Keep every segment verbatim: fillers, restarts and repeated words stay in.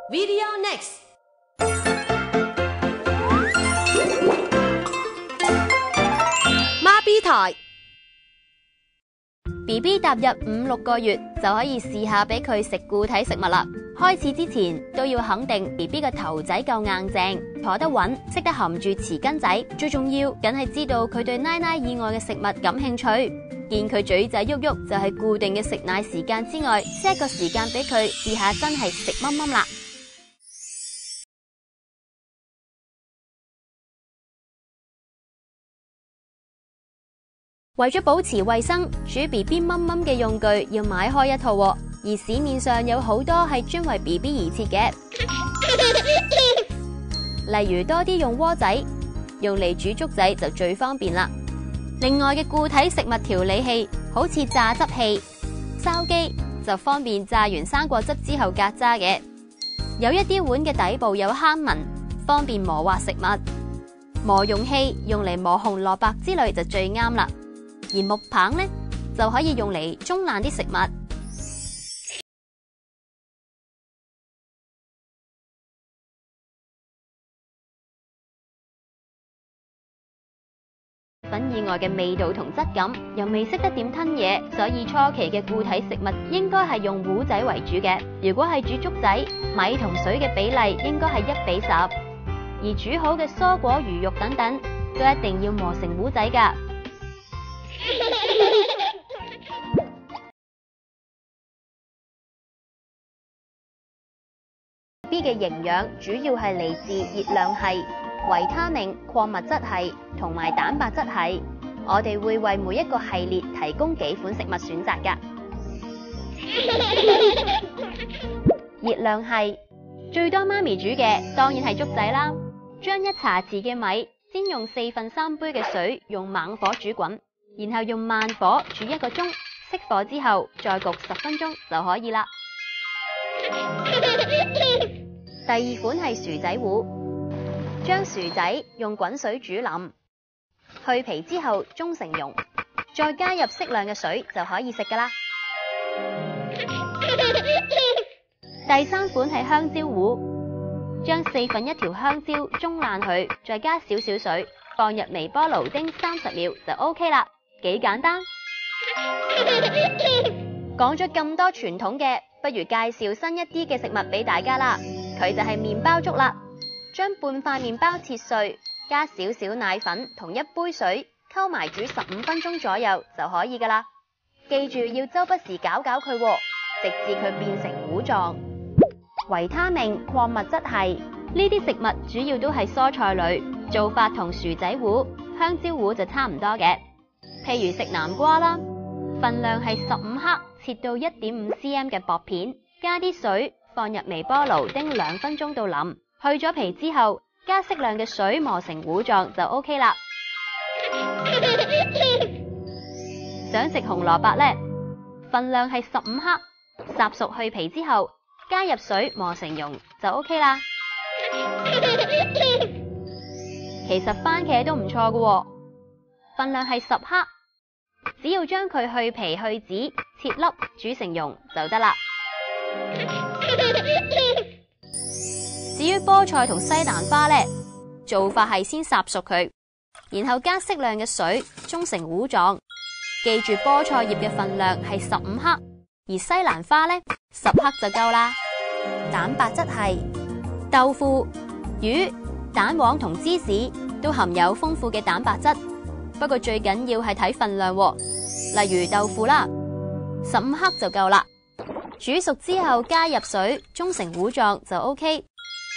Video next。媽 B 台 B B 踏入五六個月就可以試下俾佢食固體食物啦。開始之前都要肯定 B B 嘅頭仔夠硬淨，坐得穩，識得含住匙羹仔。最重要，梗係知道佢對奶奶以外嘅食物感興趣。見佢嘴仔喐喐，就係固定嘅食奶時間之外，set一個時間俾佢試下真係食蚊蚊啦。為咗保持衛生，煮 B B 蚊蚊嘅用具要買開一套，而市面上有好多係專為 B B 而設嘅，例如多啲用鍋仔，用嚟煮粥仔就最方便啦。另外嘅固體食物調理器，好似榨汁器、筲箕，就方便榨完生果汁之後隔渣嘅。有一啲碗嘅底部有坑紋，方便磨滑食物。磨蓉器用嚟磨紅蘿蔔之類就最啱啦。而木棒呢，就可以用嚟舂爛啲食物。粉以外嘅味道同質感，又未識得點吞嘢，所以初期嘅固體食物應該係用糊仔為主嘅。如果係煮粥仔，米同水嘅比例應該係一比十，而煮好嘅蔬果、魚肉等等，都一定要磨成糊仔㗎。B 嘅營養主要係嚟自熱量系、維他命、礦物質系同埋蛋白質系。我哋會為每一個系列提供幾款食物選擇㗎。熱量系最多媽咪煮嘅當然係粥仔啦。將一茶匙嘅米先用四分三杯嘅水用猛火煮滾，然後用慢火煮一個鐘，熄火之後再焗十分鐘就可以啦。第二款係薯仔糊，將薯仔用滾水煮腍，去皮之後舂成蓉，再加入適量嘅水就可以食㗎啦。第三款係香蕉糊，將四分一條香蕉舂爛佢，再加少少水，放入微波爐叮三十秒就 OK 啦。幾簡單。講咗咁多傳統嘅，不如介紹新一啲嘅食物俾大家啦。佢就係麵包粥啦。將半塊麵包切碎，加少少奶粉同一杯水，溝埋煮十五分鐘左右就可以噶啦。記住要周不時攪攪佢，直至佢變成糊狀。維他命、礦物質系呢啲食物主要都係蔬菜類，做法同薯仔糊、香蕉糊就差唔多嘅。譬如食南瓜啦，份量係十五克，切到一點五 cm 嘅薄片，加啲水，放入微波爐叮兩分鐘到腍，去咗皮之後，加適量嘅水磨成糊狀就 OK 啦。想食紅蘿蔔呢，份量係十五克，烚熟去皮之後，加入水磨成蓉就 OK 啦。其實番茄都唔錯㗎，份量係十克。只要將佢去皮去籽，切粒煮成蓉就得啦。至於菠菜同西蘭花呢，做法係先烚熟佢，然後加適量嘅水舂成糊狀。記住菠菜葉嘅份量係十五克，而西蘭花呢，十克就夠啦。蛋白質係豆腐、魚、蛋黃同芝士都含有豐富嘅蛋白質。不過最緊要係睇份量，例如豆腐啦，十五克就夠啦。煮熟之後加入水，舂成糊狀就 OK。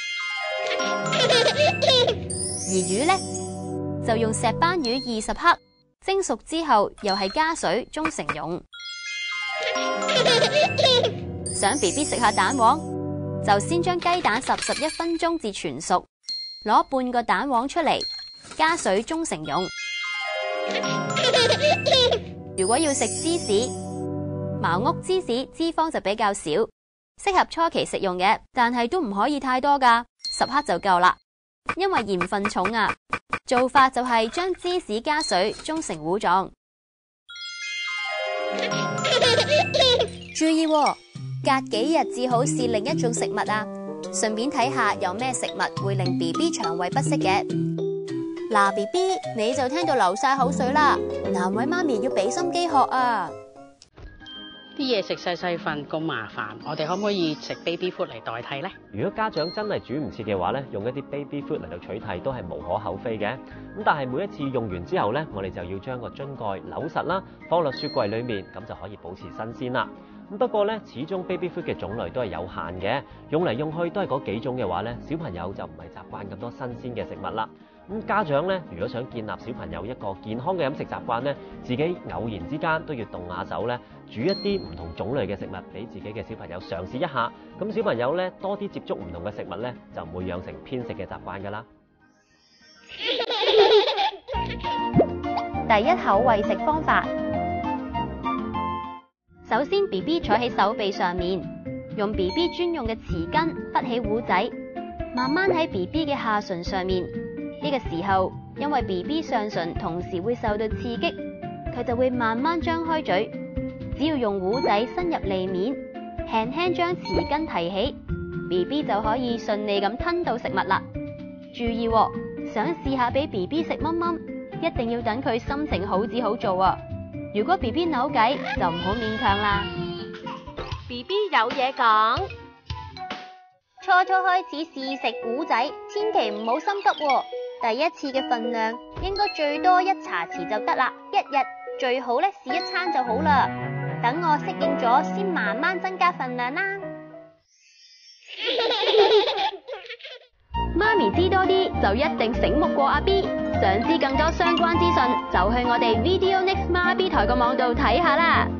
而魚呢，就用石斑魚二十克，蒸熟之後又係加水舂成蓉。想 B B 食下蛋黃，就先將雞蛋烚十一分鐘至全熟，攞半個蛋黃出嚟，加水舂成蓉。如果要食芝士，茅屋芝士脂肪就比較少，適合初期食用嘅，但係都唔可以太多㗎，十克就夠啦。因為鹽分重啊，做法就係將芝士加水舂成糊狀。注意喎，隔幾日至好試另一種食物啊！ 順便睇下有咩食物會令 B B 腸胃不適嘅。嗱 ，B B 你就聽到流晒口水啦，難為媽咪要俾心機學啊！ 啲嘢食細細份咁麻煩，我哋可唔可以食 baby food 嚟代替呢？ 如果家長真係煮唔切嘅話咧，用一啲 baby food 嚟到取替都係無可厚非嘅。咁但係每一次用完之後咧，我哋就要將個樽蓋扭實啦，放落雪櫃裡面，咁就可以保持新鮮啦。咁不過咧，始終 baby food 嘅種類都係有限嘅，用嚟用去都係嗰幾種嘅話咧，小朋友就唔係習慣咁多新鮮嘅食物啦。咁家長咧，如果想建立小朋友一個健康嘅飲食習慣咧，自己偶然之間都要動下手咧，煮一啲唔同種類嘅食物俾自己嘅小朋友嘗試一下。咁小朋友咧多啲接觸唔同嘅食物咧，就唔會養成偏食嘅習慣㗎啦。 第一口餵食方法，首先 B B 坐喺手臂上面，用 B B 專用嘅匙羹滗起糊仔，慢慢喺 B B 嘅下唇上面。呢個時候，因為 B B 上唇同時會受到刺激，佢就會慢慢張開嘴。只要用糊仔伸入脷面，輕輕將匙羹提起 ，B B 就可以順利咁吞到食物啦。注意喎，想試下俾 B B 食蚊蚊，一定要等佢心情好至好做啊！如果 B B 扭計，就唔好勉強啦。 B B 有嘢講。 初初開始試食糊仔，千祈唔好心急喎。第一次嘅份量應該最多一茶匙就得啦，一日最好咧試一餐就好啦。等我適應咗，先慢慢增加份量啦。媽咪知多啲，就一定醒目過阿 B。想知更多相關資訊，就去我哋 Video Next 媽 B 台個網度睇下啦。